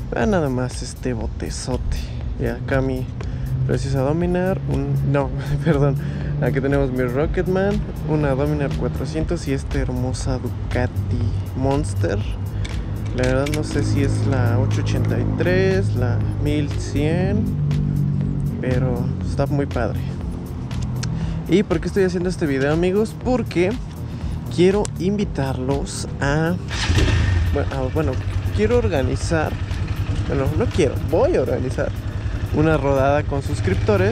Vean nada más este botezote. Y acá mi preciosa Dominar, no, perdón. Aquí tenemos mi Rocketman, una Dominar 400 y esta hermosa Ducati Monster. La verdad no sé si es la 883, la 1100, pero está muy padre. ¿Y por qué estoy haciendo este video, amigos? Porque quiero invitarlos a... Bueno, quiero organizar... Bueno, no quiero, voy a organizar una rodada con suscriptores.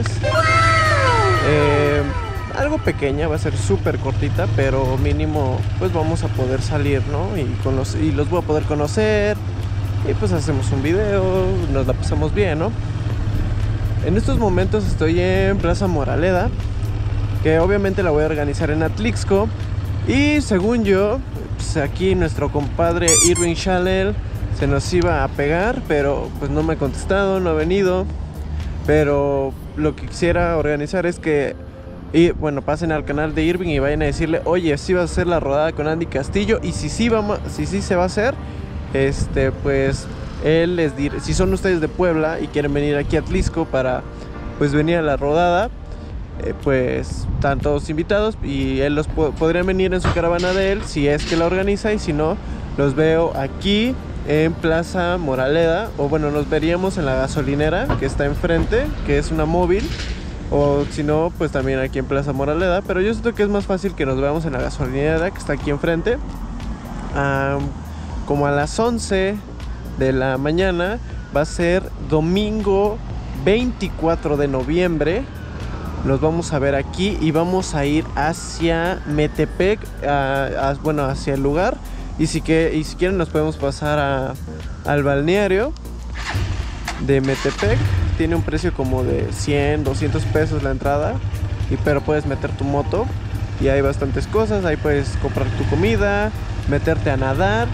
Algo pequeña, va a ser súper cortita, pero mínimo pues vamos a poder salir, ¿no? Y los voy a poder conocer. Y pues hacemos un video, nos la pasamos bien, ¿no? En estos momentos estoy en Plaza Moraleda, que obviamente la voy a organizar en Atlixco. Y según yo, pues aquí nuestro compadre Irving Channel se nos iba a pegar, pero pues no me ha contestado, no ha venido. Pero lo que quisiera organizar es que pasen al canal de Irving y vayan a decirle: oye, si vas a hacer la rodada con Andy Castillo. Y si sí se va a hacer, pues él les dirá, si son ustedes de Puebla y quieren venir aquí a Atlixco para pues venir a la rodada, pues están todos invitados y él los podría venir en su caravana de él, si es que la organiza. Y si no, los veo aquí en Plaza Moraleda, o bueno, nos veríamos en la gasolinera que está enfrente, que es una móvil, o si no, pues también aquí en Plaza Moraleda. Pero yo siento que es más fácil que nos veamos en la gasolinera que está aquí enfrente. Como a las 11 de la mañana. Va a ser domingo 24 de noviembre. Nos vamos a ver aquí y vamos a ir hacia Metepec, hacia el lugar. Y si quieren nos podemos pasar al balneario de Metepec. Tiene un precio como de 100, 200 pesos la entrada, pero puedes meter tu moto y hay bastantes cosas. Ahí puedes comprar tu comida, meterte a nadar.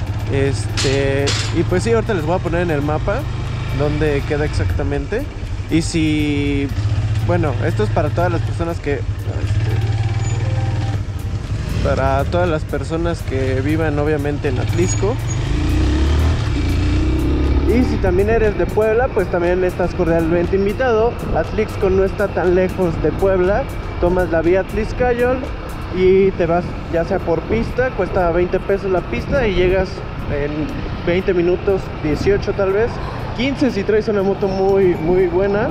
Y pues sí, ahorita les voy a poner en el mapa dónde queda exactamente. Y si... Bueno, esto es para todas las personas para todas las personas que vivan obviamente en Atlixco. Y si también eres de Puebla, pues también estás cordialmente invitado. Atlixco no está tan lejos de Puebla. Tomas la vía Atlixcayol y te vas ya sea por pista, cuesta 20 pesos la pista y llegas en 20 minutos, 18 tal vez, 15 si traes una moto muy, muy buena.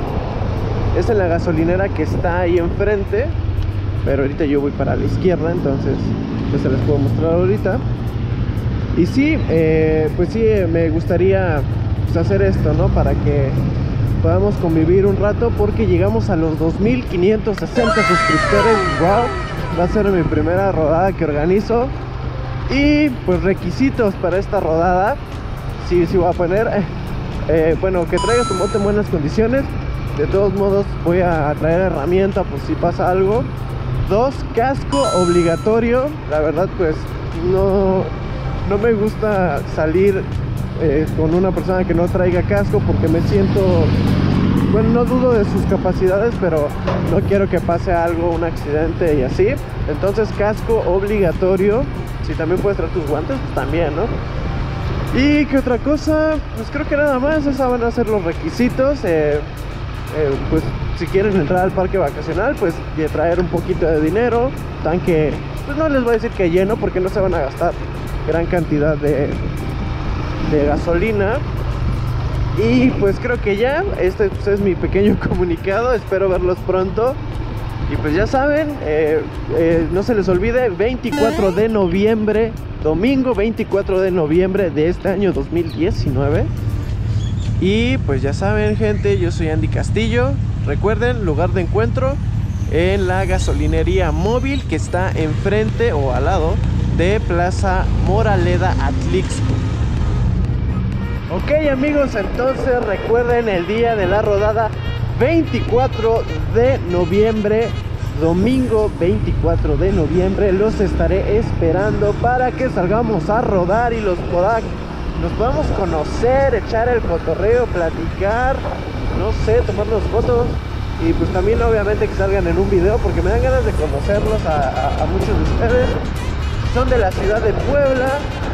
Es en la gasolinera que está ahí enfrente, pero ahorita yo voy para la izquierda, entonces pues se les puedo mostrar ahorita. Y sí, pues sí, me gustaría pues hacer esto, ¿no? Para que podamos convivir un rato, porque llegamos a los 2560 suscriptores. Wow, va a ser mi primera rodada que organizo. Y pues requisitos para esta rodada, sí voy a poner, bueno, que traigas tu moto en buenas condiciones. De todos modos voy a traer herramienta por si pasa algo. 2, casco obligatorio. La verdad pues no me gusta salir con una persona que no traiga casco, porque me siento... Bueno, no dudo de sus capacidades, pero no quiero que pase algo, un accidente y así. Entonces casco obligatorio. Si también puedes traer tus guantes, pues también, ¿no? ¿Y qué otra cosa? Pues creo que nada más. Esos van a ser los requisitos. Pues si quieren entrar al parque vacacional, pues traer un poquito de dinero. Tanque, pues no les voy a decir que lleno, porque no se van a gastar gran cantidad de gasolina. Y pues creo que ya, este pues es mi pequeño comunicado. Espero verlos pronto. Y pues ya saben, no se les olvide, 24 de noviembre, domingo 24 de noviembre de este año 2019. Y pues ya saben, gente, yo soy Andy Castillo. Recuerden, lugar de encuentro en la gasolinería móvil que está enfrente o al lado de Plaza Moraleda, Atlixco. Ok, amigos, entonces recuerden el día de la rodada, 24 de noviembre, domingo 24 de noviembre. Los estaré esperando para que salgamos a rodar y nos podamos conocer, echar el cotorreo, platicar, no sé, tomarnos fotos. Y pues también obviamente que salgan en un video, porque me dan ganas de conocerlos a muchos de ustedes. Son de la ciudad de Puebla.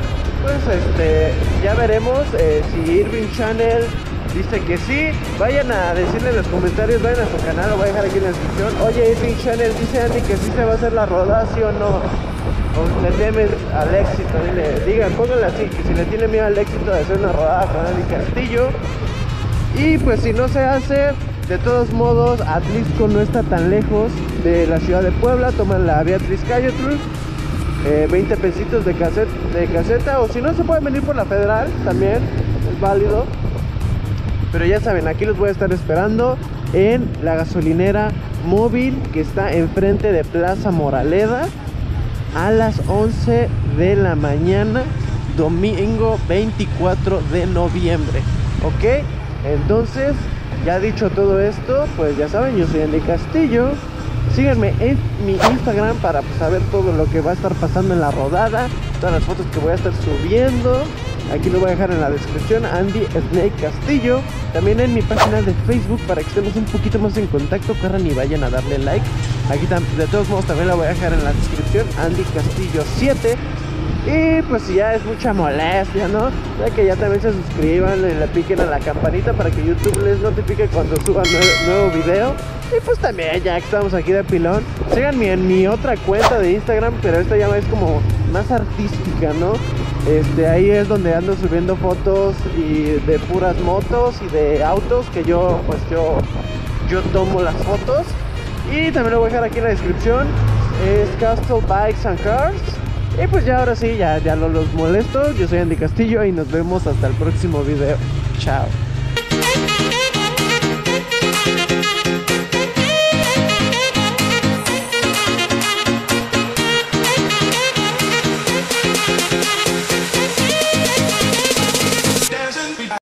pues ya veremos si Irving Channel dice que sí. Vayan a decirle en los comentarios, vayan a su canal, lo voy a dejar aquí en la descripción. Oye, Irving Channel, dice Andy que sí se va a hacer la rodada, ¿sí o no? O le temes al éxito, digan, pónganle así, que si le tiene miedo al éxito de hacer una rodada con Andy Castillo. Y pues si no se hace, de todos modos, Atlixco no está tan lejos de la ciudad de Puebla. Toman la vía Tliscayotl, 20 pesitos de caseta, o si no se pueden venir por la Federal, también es válido. Pero ya saben, aquí los voy a estar esperando en la gasolinera móvil que está enfrente de Plaza Moraleda a las 11 de la mañana, domingo 24 de noviembre. ¿Ok? Entonces, ya dicho todo esto, pues ya saben, yo soy Andy Castillo. Síganme en mi Instagram para saber todo lo que va a estar pasando en la rodada, todas las fotos que voy a estar subiendo. Aquí lo voy a dejar en la descripción, Andy Snake Castillo. También en mi página de Facebook para que estemos un poquito más en contacto. Corran y vayan a darle like. Aquí de todos modos también la voy a dejar en la descripción, Andy Castillo 7. Y pues si ya es mucha molestia, ¿no? Ya que ya también se suscriban y le piquen a la campanita para que YouTube les notifique cuando suba nuevo video. Y pues también, ya que estamos aquí de pilón, síganme en mi otra cuenta de Instagram, pero esta ya es como más artística, ¿no? Ahí es donde ando subiendo fotos y de puras motos y de autos que yo tomo las fotos. Y también lo voy a dejar aquí en la descripción, es Castle Bikes and Cars. Y pues ya ahora sí, ya no los molesto. Yo soy Andy Castillo y nos vemos hasta el próximo video. Chao.